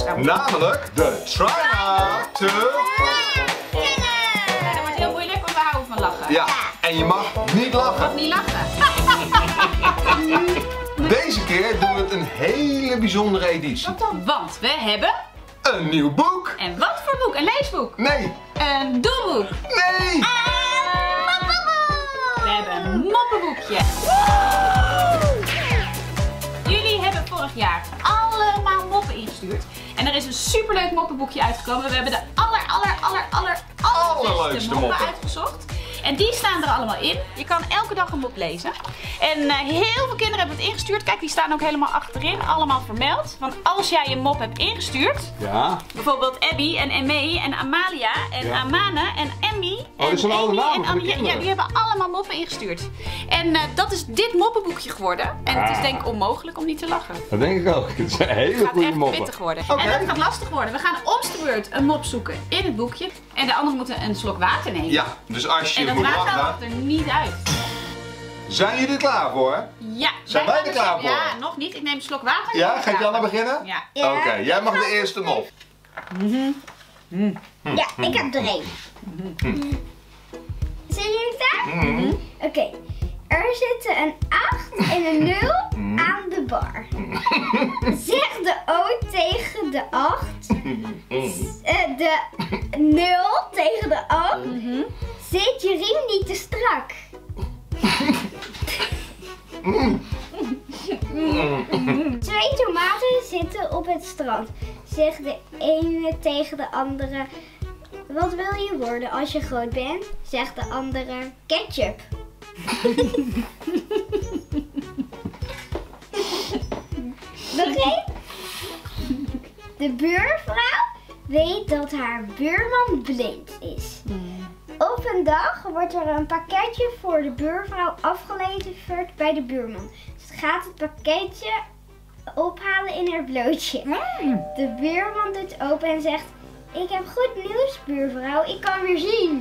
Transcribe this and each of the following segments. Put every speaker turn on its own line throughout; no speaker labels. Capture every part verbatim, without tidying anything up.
Nou,
namelijk de try-out to...
Ja, dat wordt heel moeilijk, want we houden van lachen.
Ja, en je mag niet
Ik mag
lachen.
niet lachen.
Deze keer doen we het een hele bijzondere editie.
Want we hebben...
Een nieuw boek.
En wat voor boek? Een leesboek?
Nee,
Een doelboek?
nee.
We hebben een moppenboekje. Jullie hebben vorig jaar allemaal moppen ingestuurd. En er is een superleuk moppenboekje uitgekomen. We hebben de aller, aller, aller, aller,
Allerleukste
allerbeste moppen
moppen.
uitgezocht. En die staan er allemaal in. Je kan elke dag een mop lezen. En uh, heel veel kinderen hebben het ingestuurd. Kijk, die staan ook helemaal achterin. Allemaal vermeld. Want als jij een mop hebt ingestuurd.
Ja.
Bijvoorbeeld Abby en Emmee en Amalia en
Ja.
Amane en Emmy.
Oh, dit zijn
en
alle
Amy
namen
en
van de
Annie. Ja,
kinderen.
die hebben allemaal moppen ingestuurd. En uh, dat is dit moppenboekje geworden. En het is
Ah.
denk ik onmogelijk om niet te lachen.
Dat denk ik ook. Het zijn
Het
hele
gaat
goede
echt
moppen.
pittig worden.
Oké.
En dat gaat lastig worden. We gaan om de beurt een mop zoeken in het boekje. En de anderen moeten een slok water nemen.
Ja, dus als je
En dat
moet
water
lachen,
mag er niet uit.
zijn jullie er klaar voor?
Ja.
Zijn wij
gaan
er
dus-
klaar voor?
Ja, nog niet. Ik neem een slok water.
Ja, gaat Janna beginnen?
Ja.
Ja.
Oké, jij mag de eerste mop.
Ja, ik heb er één. Zijn jullie daar?
Mhm.
Oké. Er zitten een acht en een nul aan de bar. Zeg de O tegen de acht. Eh, de nul tegen de acht. Zit je riem niet te strak? Twee tomaten zitten op het strand. Zegt de ene tegen de andere: wat wil je worden als je groot bent? Zegt de andere: ketchup. Nog één? De buurvrouw weet dat haar buurman blind is. Op een dag wordt er een pakketje voor de buurvrouw afgeleverd bij de buurman. Ze gaat het pakketje ophalen in haar blootje. De buurman doet open en zegt: ik heb goed nieuws, buurvrouw, ik kan weer zien.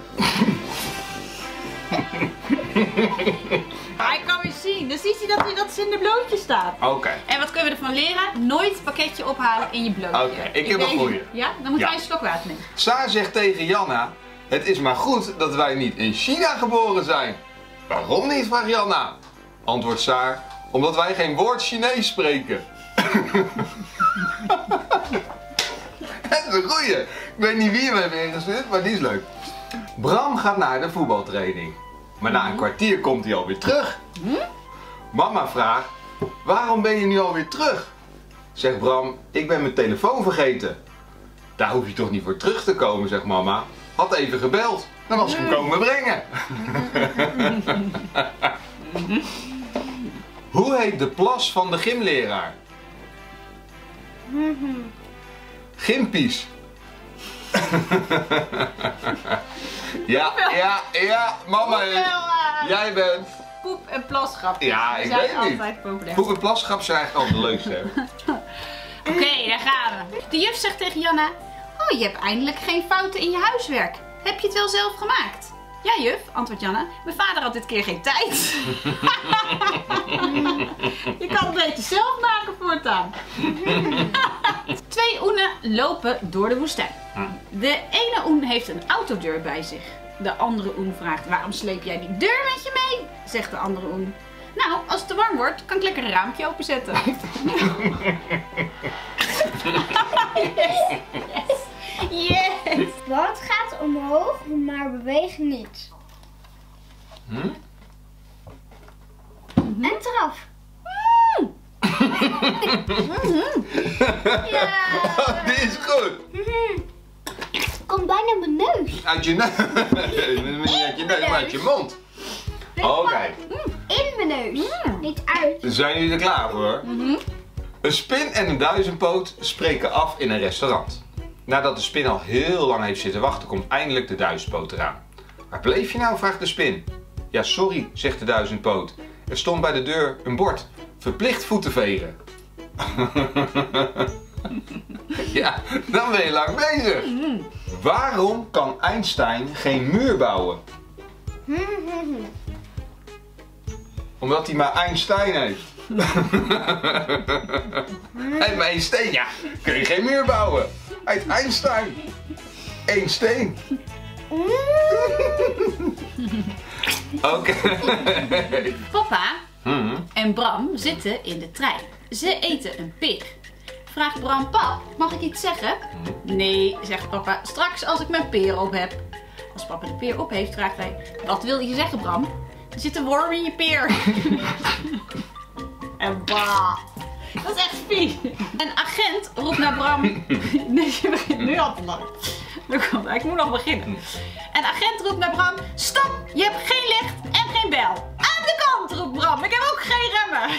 Hij kan weer zien. Dan ziet hij dat, hij, dat ze in de blootje staat.
Oké.
En wat kunnen we ervan leren? Nooit het pakketje ophalen in je blootje.
Oké, ik heb een
denk-
goeie.
Ja? Dan moeten
Ja.
wij een slok water nemen.
Saar zegt tegen Janna: het is maar goed dat wij niet in China geboren zijn. Waarom niet, vraagt Janna. Antwoordt Saar: omdat wij geen woord Chinees spreken. Dat is een goeie. Ik weet niet wie hem heeft ingestuurd, maar die is leuk. Bram gaat naar de voetbaltraining. Maar na een kwartier komt hij alweer terug. Mama vraagt: waarom ben je nu alweer terug? Zegt Bram: ik ben mijn telefoon vergeten. Daar hoef je toch niet voor terug te komen, zegt mama. Had even gebeld, dan was ik hem komen brengen. Hoe heet de plas van de gymleraar? Gimpies. Ja, ja, ja, mama is. Jij bent.
Poep- en plasgrap.
Ja,
Die
ik
zijn
weet niet.
altijd populair.
Poep en plasgrap zijn eigenlijk altijd het leukste. Hè?
Oké, daar gaan we. De juf zegt tegen Janna: oh, je hebt eindelijk geen fouten in je huiswerk. Heb je het wel zelf gemaakt? Ja, juf, antwoordt Janna. Mijn vader had dit keer geen tijd. Je kan het beter zelf maken voortaan. Twee oenen lopen door de woestijn. De ene oen heeft een autodeur bij zich. De andere oen vraagt: waarom sleep jij die deur met je mee? Zegt de andere oen: nou, als het te warm wordt, kan ik lekker een raampje openzetten. Yes, yes, yes.
Wat gaat omhoog, maar beweegt niet?
Hm?
Een trap. Ja.
Die is goed.
Komt bijna mijn neus.
Uit je neus. Niet uit je neus, maar uit je mond. Oké.
In mijn neus. Niet uit.
Zijn jullie er klaar voor? Een spin en een duizendpoot spreken af in een restaurant. Nadat de spin al heel lang heeft zitten wachten, komt eindelijk de duizendpoot eraan. Waar bleef je nou? Vraagt de spin. Ja, sorry, zegt de duizendpoot. Er stond bij de deur een bord. Verplicht voeten vegen. Ja, dan ben je lang bezig. Waarom kan Einstein geen muur bouwen? Omdat hij maar Einstein heeft. Uit maar één steen, ja. Kun je geen muur bouwen. Uit Einstein. Eén steen. Oké. Okay.
Papa
Hmm.
en Bram zitten in de trein. Ze eten een peer. Vraagt Bram, pap, mag ik iets zeggen? Nee, zegt papa, straks als ik mijn peer op heb. Als papa de peer op heeft, vraagt hij, wat wil je zeggen, Bram? Er zit een worm in je peer. En bah. Dat is echt vies. Een agent roept naar Bram. Nee, je begint nu al te lang. Ik moet nog beginnen. Een agent roept naar Bram. Stop, je hebt geen licht en geen bel. Aan de kant, roept Bram. Ik heb ook geen remmen.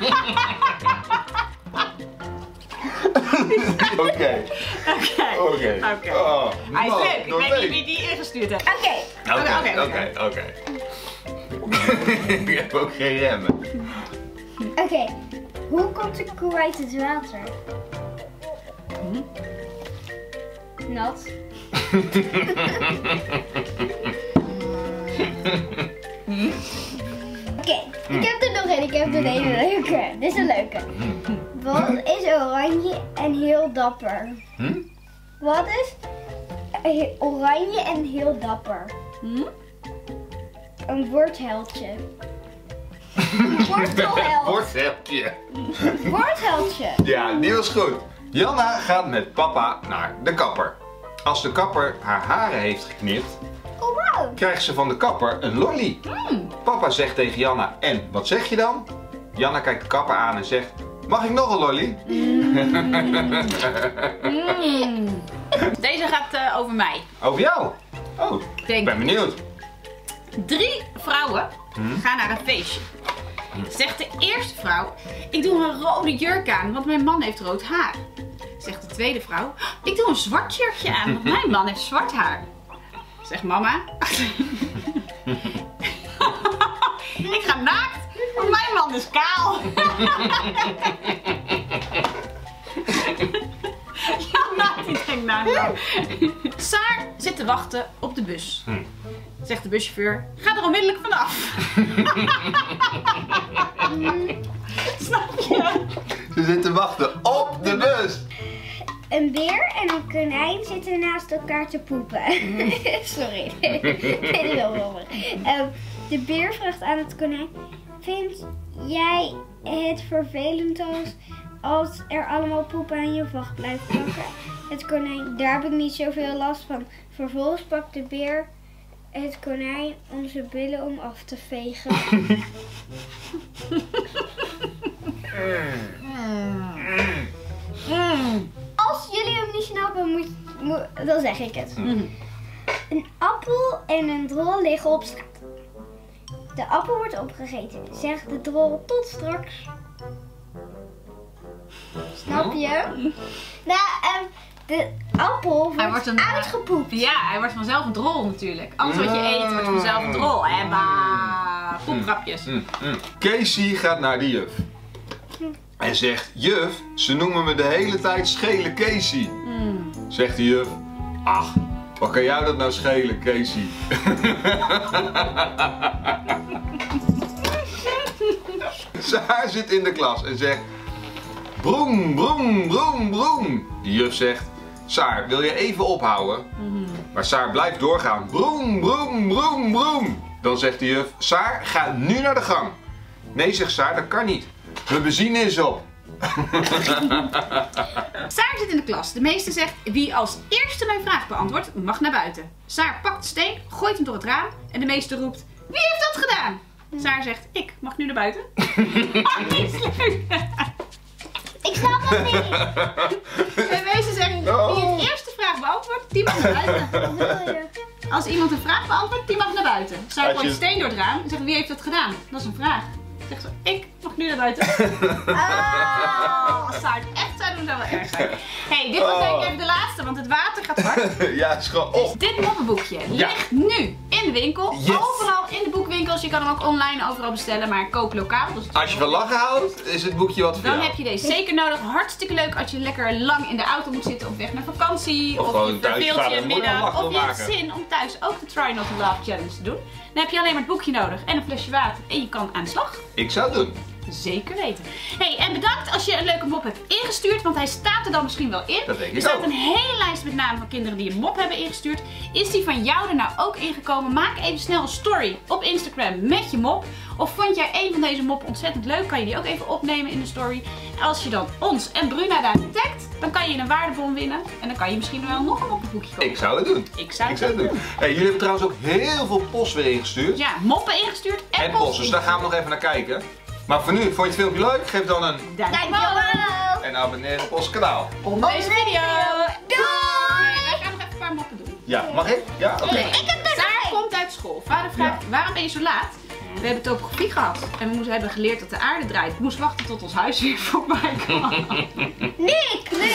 Oké.
Oké.
Oké.
Oké.
Oh,
Hij is
man,
leuk. Ik
nog
weet niet
leuk.
wie die ingestuurd heeft.
Oké.
Oké,
Oké,
oké, oké. Ik heb ook geen remmen.
Oké. Hoe komt de koe uit het water?
Hm?
Nat. Oké, ik heb er nog één. Ik heb er een hele leuke. Dit is een leuke. Wat is oranje en heel dapper?
Hm?
Wat is he- oranje en heel dapper?
Hm?
Een woordheldje. Een wortelheld.
Worteltje.
Woordheldje.
Ja, die was goed. Janna gaat met papa naar de kapper. Als de kapper haar haren heeft geknipt,
Oh wow.
krijgt ze van de kapper een lolly. Papa zegt tegen Janna, en wat zeg je dan? Janna kijkt de kapper aan en zegt, mag ik nog een lolly?
Mm. Deze gaat uh, over mij.
Over jou? Oh, ik
Denk.
ben benieuwd.
Drie vrouwen gaan naar een feestje. Zegt de eerste vrouw, ik doe een rode jurk aan, want mijn man heeft rood haar. Zegt de tweede vrouw, ik doe een zwart jurkje aan, want mijn man heeft zwart haar. Zegt mama, ik ga naakt, want mijn man is kaal. Ja, die denkt nou nou. Saar zit te wachten op de bus.
Hm.
Zegt de buschauffeur, ga er onmiddellijk vanaf. Snap je?
Ze zitten wachten op de bus.
Een beer en een konijn zitten naast elkaar te poepen. Sorry. Heel rommelig. Um, de beer vraagt aan het konijn: vind jij het vervelend als, als er allemaal poep aan je vacht blijft plakken? Het konijn: daar heb ik niet zoveel last van. Vervolgens pakt de beer het konijn om zijn billen om af te vegen.
Mm.
Als jullie hem niet snappen, moet, moet, dan zeg ik het.
Mm.
Een appel en een drol liggen op straat. De appel wordt opgegeten. Zegt de drol tot straks. Snap je? Nou, um, de appel
Hij
wordt,
wordt een-
uitgepoept.
Ja, hij wordt vanzelf een drol natuurlijk. Alles wat je eet wordt vanzelf een drol. Hè, bah. Poepgrapjes.
Mm, mm. Casey gaat naar de juf. En zegt, juf, ze noemen me de hele tijd schele Casey.
Mm.
Zegt de juf, ach, wat kan jou dat nou schelen, Casey? Saar zit in de klas en zegt, broem, broem, broem, broem. De juf zegt, Saar, wil je even ophouden? Maar Saar blijft doorgaan, broem, broem, broem, broem. Dan zegt de juf, Saar, ga nu naar de gang. Nee, zegt Saar, dat kan niet. De benzine is op.
Saar zit in de klas. De meester zegt, wie als eerste mijn vraag beantwoordt, mag naar buiten. Saar pakt de steen, gooit hem door het raam en de meester roept, wie heeft dat gedaan? Saar zegt, ik mag nu naar buiten. Niet leuk.
Ik snap het niet.
De meester zegt, wie het eerste vraag beantwoordt, die mag naar buiten.
Wat wil je?
Als iemand een vraag beantwoordt, die mag naar buiten. Saar
Als
gooit
je-
de steen door het raam en zegt, wie heeft dat gedaan? Dat is een vraag. Zegt ze, ik mag nu naar buiten. Oh, als Saar het echt zou doen, zou wel erg zijn. Hey, dit was denk ik even de laatste, want het water gaat hard.
Ja, het is gewoon op.
Dit moppenboekje
Ja.
ligt nu in de winkel.
Yes.
Overal in de boekwinkels. Je kan hem ook online overal bestellen, maar koop lokaal. Dus
Als je van lachen houdt, is het boekje wat voor
dan
jou.
heb je deze zeker nodig. Hartstikke leuk als je lekker lang in de auto moet zitten op weg naar vakantie.
Of
Of,
gewoon
je
thuis
verveelt
vader
je
en moeder een
middag.
lach
Of
wil
je hebt
maken.
zin om thuis ook de Try Not to Laugh Challenge te doen. Dan heb je alleen maar het boekje nodig en een flesje water. En je kan aan de slag.
Ik zou het doen.
Zeker weten. Hey, en bedankt als je een leuke mop hebt ingestuurd, want hij staat er dan misschien wel in.
Dat denk ik
Er staat
ook.
een hele lijst met namen van kinderen die een mop hebben ingestuurd. Is die van jou er nou ook ingekomen? Maak even snel een story op Instagram met je mop. Of vond jij een van deze moppen ontzettend leuk? Kan je die ook even opnemen in de story? Als je dan ons en Bruna daarin tagt, dan kan je een waardebon winnen. En dan kan je misschien wel nog een moppenboekje kopen.
Ik zou het doen.
Ik zou
Ik
het
zou het doen. Hey, jullie hebben trouwens ook heel veel post weer ingestuurd.
Ja, moppen ingestuurd en,
En post, dus daar gaan we nog even naar kijken. Maar voor nu, vond je het filmpje leuk? Geef dan een
Dankjewel.
Dankjewel.
en abonneer op ons kanaal.
Onder deze video.
Doei!
Wij gaan nog even een paar moppen doen.
Ja, mag ik? Ja, oké.
Nee,
ik heb er
Sarah
twee.
komt uit school. Vader vraagt, waarom ben je zo laat? We hebben topografie gehad en we moesten hebben geleerd dat de aarde draait. Ik moest wachten tot ons huis weer voorbij kwam.
Nick, Nick.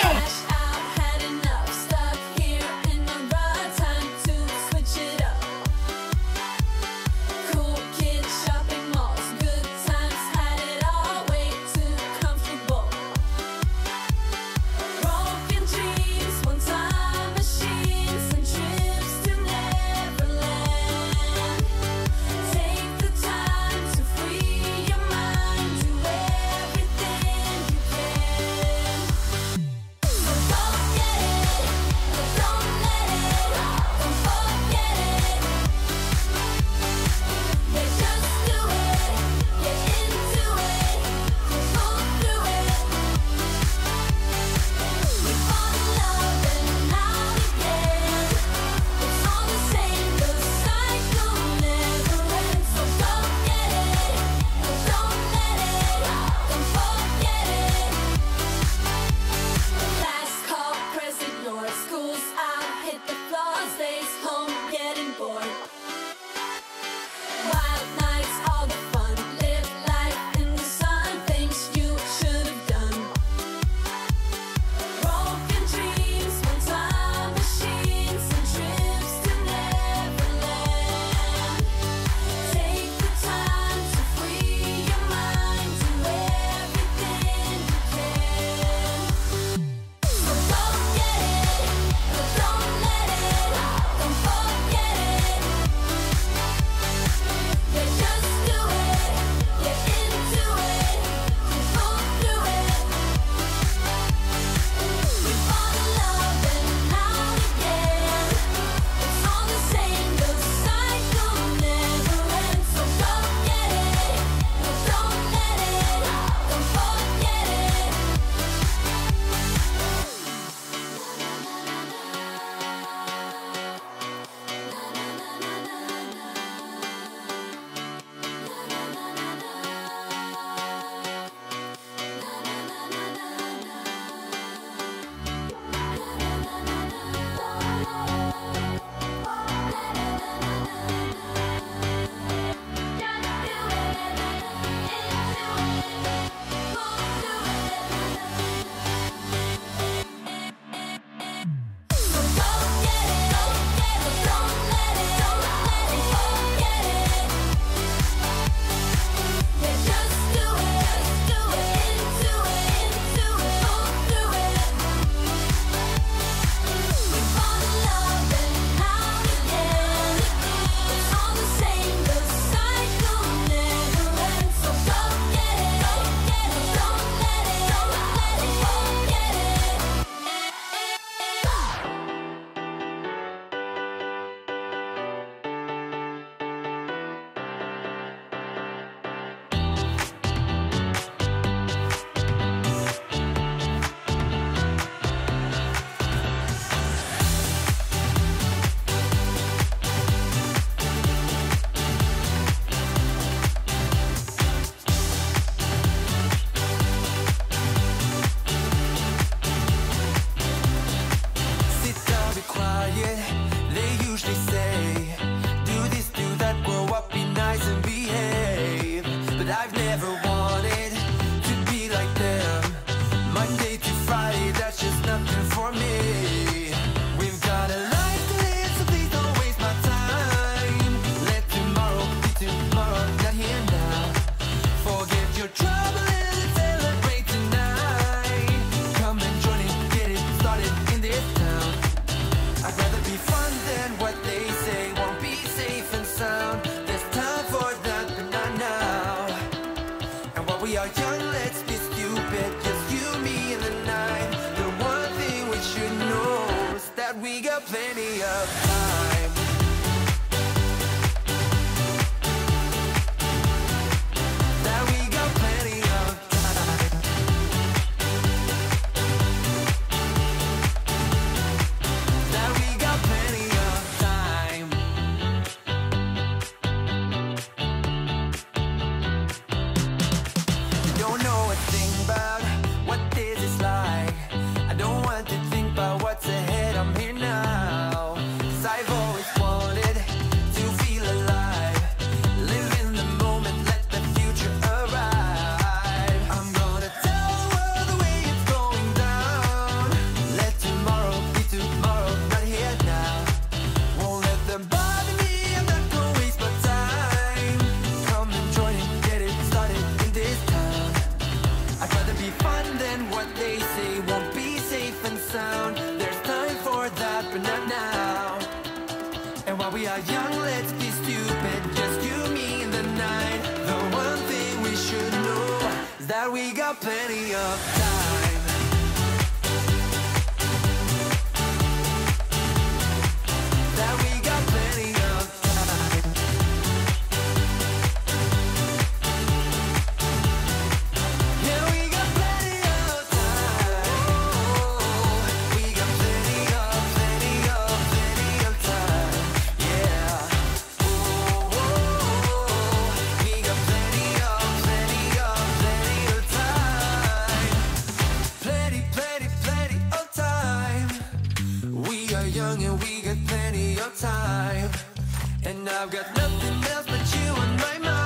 we got plenty of time. That we got plenty of time. That we got plenty of time. You don't know a thing about what this is like. I don't want to think about what's ahead. I'm here now. 'Cause I've always wanted to feel alive. Live in the moment, let the future arrive. I'm gonna tell the world the way it's going down. Let tomorrow be tomorrow, not here now. Won't let them bother me, I'm not gonna waste my time. Come and join and get it started in this town. I'd rather be fun than what they say won't be safe and sound. There's time for that, but not now. And while we are young, let's be stupid. Just you, me, and the night. The one thing we should know is that we got plenty of time. That we got plenty of time. Yeah, we got plenty of time. We got plenty of, plenty of, plenty of time. Yeah. Oh, we got plenty of, plenty of, plenty of time. Plenty, plenty, plenty of time. We are young and we got plenty of time. And I've got nothing else but you on my mind.